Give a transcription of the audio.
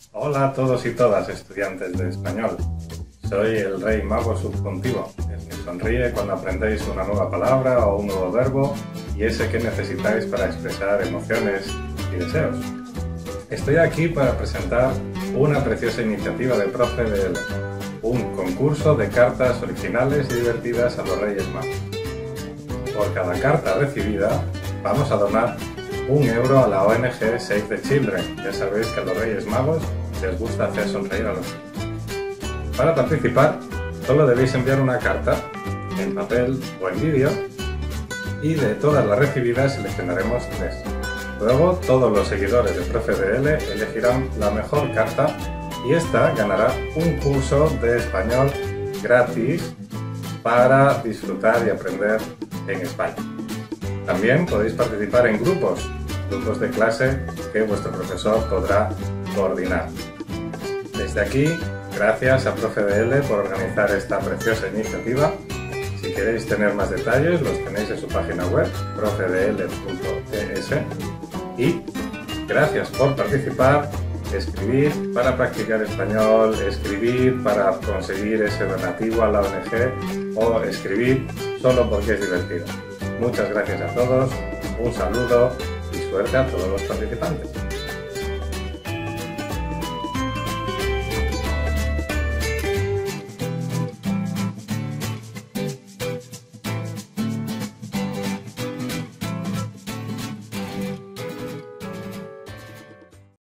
Hola a todos y todas, estudiantes de español. Soy el Rey Mago Subjuntivo, el que sonríe cuando aprendéis una nueva palabra o un nuevo verbo y ese que necesitáis para expresar emociones y deseos. Estoy aquí para presentar una preciosa iniciativa de Profe DL, un concurso de cartas originales y divertidas a los Reyes Magos. Por cada carta recibida vamos a donar 1 euro a la ONG Save the Children. Ya sabéis que a los Reyes Magos les gusta hacer sonreír a los niños. Para participar, solo debéis enviar una carta en papel o en vídeo y de todas las recibidas seleccionaremos 3. Luego, todos los seguidores de Profe DL elegirán la mejor carta y esta ganará un curso de español gratis para disfrutar y aprender en España. También podéis participar en grupos de clase que vuestro profesor podrá coordinar. Desde aquí, gracias a Profe DL por organizar esta preciosa iniciativa. Si queréis tener más detalles, los tenéis en su página web, profedl.es. Y gracias por participar, escribir para practicar español, escribir para conseguir ese donativo a la ONG o escribir solo porque es divertido. Muchas gracias a todos, un saludo y suerte a todos los participantes.